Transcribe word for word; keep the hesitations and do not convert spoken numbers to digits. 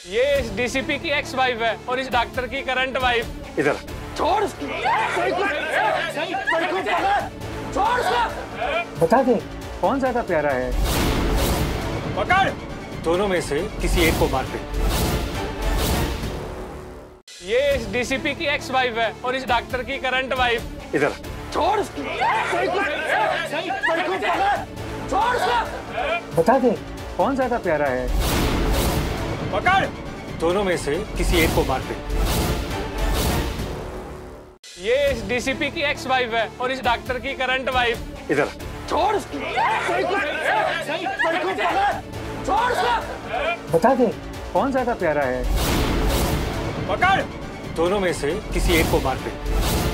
ये इस डीसीपी की एक्स वाइफ है और इस डॉक्टर की करंट वाइफ। इधर छोड़ छोड़ बता दे कौन ज्यादा प्यारा है। पकड़। दोनों में से किसी एक को मार दे। ये इस डीसीपी की एक्स वाइफ है और इस डॉक्टर की करंट वाइफ। इधर छोड़ छोड़ बता दे कौन ज्यादा प्यारा है। पकड़। दोनों में से किसी एक को मार दे। ये इस डीसीपी की एक्स वाइफ है और इस डॉक्टर की करंट वाइफ। इधर छोड़ छोड़ बता दे कौन ज्यादा प्यारा है। पकड़। दोनों में से किसी एक को मार दे।